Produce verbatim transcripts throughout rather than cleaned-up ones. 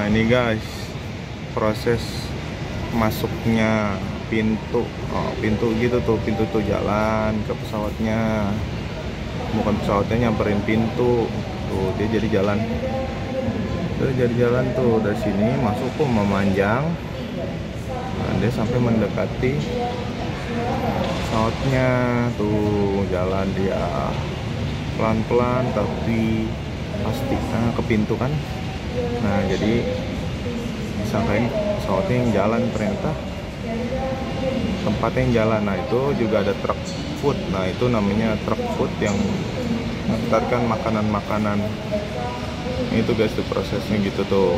Nah ini guys, proses masuknya pintu. Oh, pintu gitu tuh, pintu tuh jalan ke pesawatnya. Bukan pesawatnya nyamperin pintu. Tuh dia jadi jalan. Tuh jadi jalan tuh dari sini masuk tuh memanjang. Nah, dia sampai mendekati pesawatnya. Tuh jalan dia pelan-pelan tapi pasti nah, ke pintu kan. Nah jadi disangkain pesawatnya yang jalan, ternyata tempatnya yang jalan. Nah itu juga ada truck food. Nah itu namanya truck food yang mengantarkan makanan-makanan. Itu guys tuh prosesnya gitu tuh.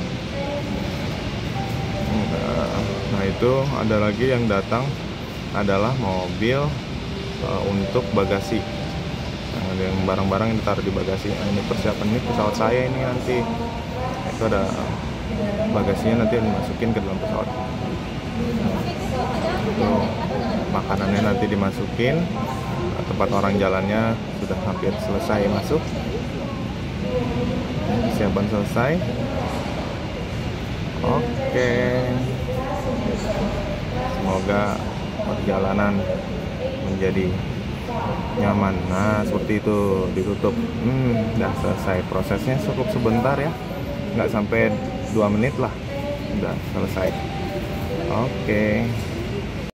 Nah, nah itu ada lagi yang datang adalah mobil uh, untuk bagasi. Nah, yang barang-barang yang ditaruh di bagasi. Nah, ini persiapan ini pesawat saya ini nanti. Nah, itu ada bagasinya nanti dimasukin ke dalam pesawat. Tuh, makanannya nanti dimasukin. Nah, tempat orang jalannya sudah hampir selesai masuk. Persiapan selesai. Oke. Semoga perjalanan menjadi nyaman. Nah seperti itu, ditutup. Hmm, udah selesai. Prosesnya cukup sebentar ya, nggak sampai dua menit lah, udah selesai. Oke.